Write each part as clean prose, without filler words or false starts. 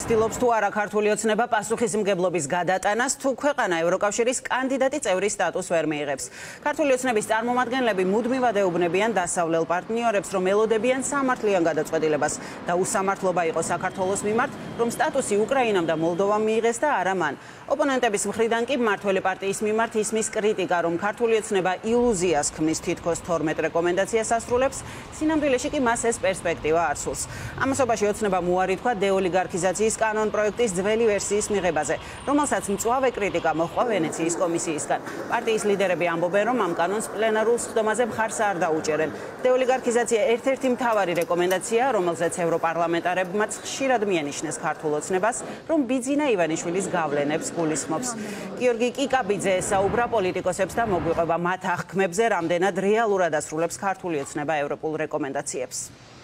ცდილობს თუ არა ქართული ოცნება პასუხისმგებლობის გადატანას, თუ ქვეყანა ევროკავშირის კანდიდატი წევრის სტატუსს ვერ მიიღებს. ქართული ოცნების წარმომადგენლები მუდმივად ეუბნებიან დასავლელ პარტნიორებს, რომ ელოდებიან სამართლიან გადაწყვეტილებას და უსამართლობა იყო საქართველოს მიმართ, რომ სტატუსი უკრაინამ და მოლდოვამ მიიღეს და არა მან. ოპონენტების მხრიდან კი მმართველი პარტიის მიმართ ისმის კრიტიკა, რომ ქართული ოცნება ილუზიას ქმნის თითქოს 12 რეკომენდაციას ასრულებს, სინამდვილეში კი მას ეს პერსპექტივა არ სურს. ამასობაში ოცნებამ უარი თქვა დეოლიგარქიზაციის კანონ პროექტის ძველი ვერსიის მიღებაზე, რომელსაც მწვავე კრიტიკა მოჰყვა ვენეციის კომისიისგან. პარტიის ლიდერები ამბობენ, რომ ამ კანონს პლენარულ სხდომაზე მხარს არ დაუჭერენ. დეოლიგარქიზაცია ერთ-ერთი მთავარი რეკომენდაციაა, რომელზეც ევროპარლამენტარებმაც ხშირად მიანიშნეს ქართულ ოცნებას, რომ ბიძინა ივანიშვილის გავლენებს გულისხმობს. გიორგი კიკაბიძე ესაუბრა პოლიტიკოსებს და მოგვიყვება მათ აღქმებზე, რამდენად რეალურად ასრულებს ქართული ოცნება ევროპულ რეკომენდაციებს.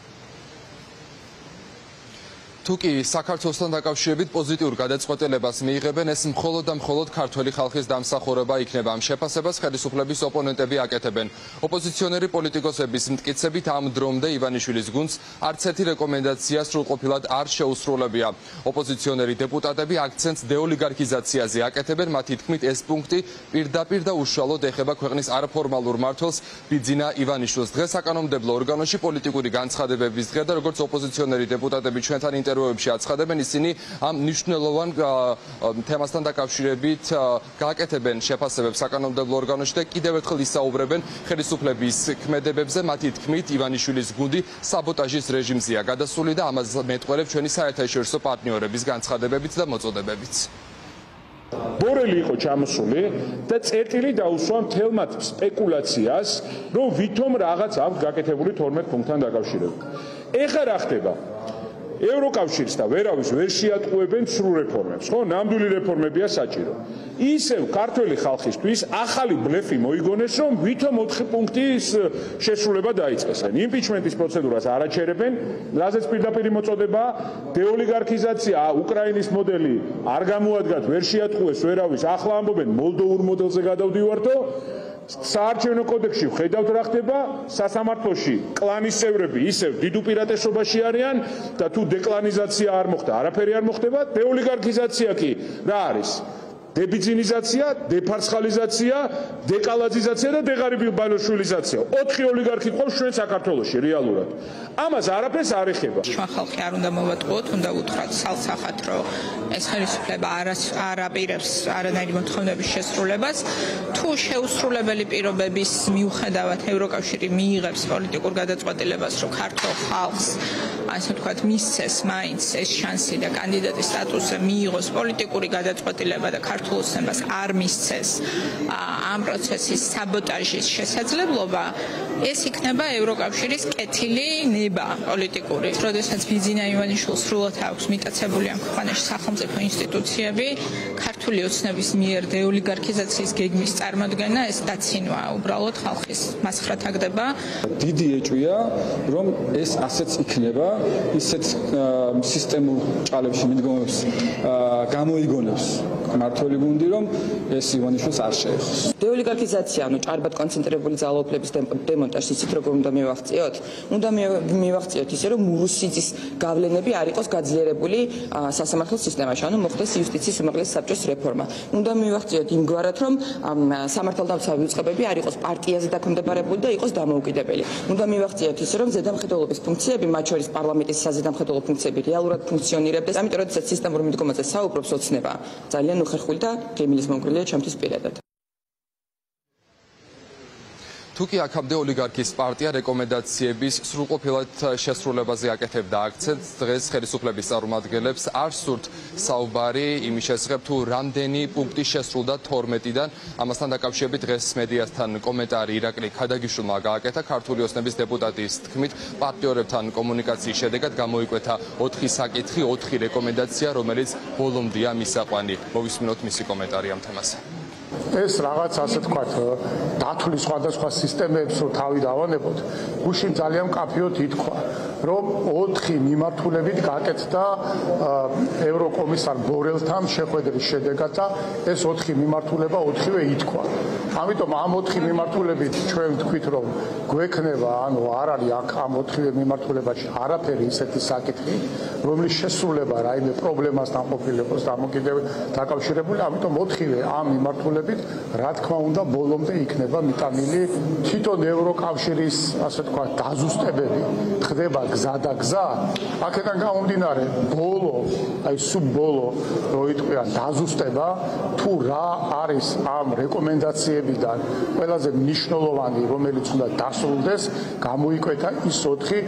თუკი საქართველოსთან დაკავშირებით პოზიტიურ გადაწყვეტილებას მიიღებენ, ეს მხოლოდ და მხოლოდ ქართველი ხალხის დამსახურება იქნება. ამ შეფასებას ხელისუფლების ოპონენტები აკეთებენ. ოპოზიციონერი პოლიტიკოსების მტკიცებით ამ დრომდე ივანიშვილის გუნდს არც ერთი რეკომენდაცია სრულყოფილად არ შეუსრულებია. ოპოზიციონერი დეპუტატები აქცენტს დეოლიგარქიზაციაზე აკეთებენ, მათი თქმით ეს პუნქტი პირდაპირ და უშუალოდ ეხება ქვეყნის არაფორმალურ მმართველს ბიძინა ივანიშვილს. დღეს საკანონმდებლო ორგანოში პოლიტიკური განცხადებების დღე და როგორც ოპოზიციონერი დეპუტატები ჩვენთან ინტერვიუებში აცხადებენ, ისინი ამ მნიშვნელოვან თემასთან დაკავშირებით გააკეთებენ შეფასებებს საკანონმდებლო ორგანოში და კიდევ ერთხელ ისაუბრებენ ხელისუფლების ქმედებებზე. მათი თქმით, ივანიშვილის გუნდი საბოტაჟის რეჟიმზეა გადასული და ამას მეტყველებს ჩვენი საერთაშორისო პარტნიორების განცხადებებით და მოწოდებებით. ბორელი იყო ჩამოსული და წერტილი დაუსვა მთელ მათ სპეკულაციას, რომ ვითომ რაღაც აქვს გაკეთებული 12 პუნქტთან დაკავშირებით. ეხლა რა ხდება? ევროკავშირს და ვერავის ვერ შეატყუებენ სრულ რეფორმებს, ხო? ნამდვილი რეფორმებია საჭირო. ისევ ქართველი ხალხისთვის ახალი ბლეფი მოიგონეს, რომ ვითომ 4 პუნქტის შესრულება დაიწყეს. იმპიჩმენტის პროცედურას არ აჩერებენ, რაზეც პირდაპირ მოწოდება დეოლიგარქიზაცია, უკრაინის მოდელი არ გამოადგათ, ვერ შეატყუეს ვერავის. ახლა ამბობენ მოლდოვურ მოდელზე გადავდივართო. საარჩევნო კოდექსში ხედავთ რა ხდება, სასამართლოში კლანის წევრები ისევ დიდ უპირატესობაში არიან და თუ დეკლანიზაცია არ მოხდა, არაფერი არ მოხდება. დეოლიგარქიზაცია კი რა არის? დებიძინიზაცია, დეფარცხალიზაცია, დეკალაძიზაცია და დეღარიბალოშვილიზაცია. 4 ოლიგარქი ყავს ჩვენ საქართველოში რეალურად. ამას არაფერს არ ეხება. ჩვენ ხალხი არ უნდა მოვატყუოთ, უნდა უთხრათ სალსახად, რომ ეს ხელისუფლება არ აპირებს არანაირი მოთხოვნების შესრულებას. თუ შეუსრულებელი პირობების მიუხედავად ევროკავშირი მიიღებს პოლიტიკურ გადაწყვეტილებას, რომ ქართულ ხალხს, ასე ვთქვათ, მისცეს მაინც ეს შანსი და კანდიდატის სტატუსზე მიიღოს პოლიტიკური გადაწყვეტილება და ქართულ ოცნებას არ მისცეს ამ პროცესის საბოტაჟის შესაძლებლობა, ეს იქნება ევროკავშირის კეთილი ნება პოლიტიკური. როდესაც ბიძინა ივანიშვილს სრულად აქვს მიტაცებული ამ ქვეყანაში სახელმწიფო ინსტიტუციები, ქართული ოცნების მიერ დეოლიგარქიზაციის გეგმის წარმოდგენა ეს დაცინვაა უბრალოდ ხალხის მასხრათაგდება. დიდი ეჭვია, რომ ეს ასეც იქნება, ისეთ სისტემურ ჭალებში მიდგომებს გამოიგონებს მმართველი გუნდი, რომ ეს ივანიშვილს არ შეეხოს. დეოლიგარქიზაცია, ანუ ჭარბად კონცენტრირებული ძალაუფლების დემონტაჟს იცით როგორ უნდა მივაღწიოთ? უნდა მივაღწიოთ ისე, რომ მურუსიძის გავლენები არ იყოს გაძლიერებული სასამართლო სისტემაში, ანუ მოხდეს იუსტიციის უმაღლესი საბჭოს რეფორმა. უნდა მივაღწიოთ იმგვარად, რომ სამართალდამცავი უწყებები არ იყოს პარტიაზე დაქვემდებარებული და იყოს დამოუკიდებელი. უნდა მივაღწიოთ ისე, რომ ზედამხედველობის ფუნქციები, მათ შორის პარლამენტის საზედამხედველო ფუნქციები რეალურად ფუნქციონირებდეს. ამიტომ როდესაც სისტემურ მიდგომაზე საუბრობს ოცნება, ძალიან უხერხული და გემილის მომგვრელია ჩემთვის პირადად. თუკი აქამდე ოლიგარქის პარტია რეკომენდაციების სრულყოფილად შესრულებაზე აკეთებდა აქცენტს, დღეს ხელისუფლების წარმომადგენლებს არ სურთ საუბარი იმის შესახებ, თუ რამდენი პუნქტი შესრულდა 12-დან. ამასთან დაკავშირებით დღეს მედიასთან კომენტარი ირაკლი ქადაგიშვილმა გააკეთა. ქართული ოცნების დეპუტატის თქმით, პარტნიორებთან კომუნიკაციის შედეგად გამოიკვეთა 4 საკითხი, 4 რეკომენდაცია, რომელიც ბოლომდეა მისაყვანი. მოვისმინოთ მისი კომენტარი ამ თემაზე. ეს რაღაც ასე თქვათ დათვლის სხვადასხვა სისტემებს რო თავი დავანებოთ, გუშინ ძალიან მკაფიოდ ითქვა, რომ 4 მიმართულებით გაკეთდა ევროკომისარ ბორელთან შეხვედრის შედეგად და ეს 4 მიმართულება 4-ვე ითქვა. ამიტომ ამ 4 მიმართულებით ჩვენ ვთქვით, რომ გვექნება, ანუ არ არის აქ ამ 4-ვე მიმართულებაში არაფერი ისეთი საკითხი, რომლის შესრულება რაიმე პრობლემასთან ყოფილიყოს დაკავშირებული, ამიტომ 4-ვე ამ მიმართულებით, რა თქმა უნდა, ბოლომდე იქნება მიტანილი თვითონ ევროკავშირის, ასე თქვა, დაზუსტებები. ხდება გზა და გზა, აქედან გამომდინარე, ბოლო, აი სულ ბოლო, რო იტყვიან დაზუსტება, თუ რა არის ამ რეკომენდაციებიდან ყველაზე მნიშვნელოვანი, რომელიც უნდა დასრულდეს, გამოიკვეთა ის 4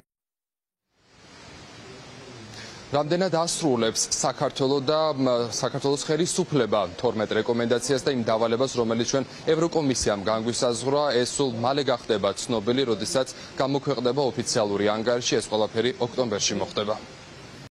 რამდენად ასრულებს საქართველოს და საქართველოს ხელისუფლება 12 რეკომენდაციას და იმ დავალებას, რომელიც ჩვენ ევროკომისიამ განგვისაზღვრა, ეს სულ მალე გახდება ცნობილი, როდესაც გამოქვეყნდება ოფიციალური ანგარიში, ეს ყველაფერი ოქტომბერში მოხდება.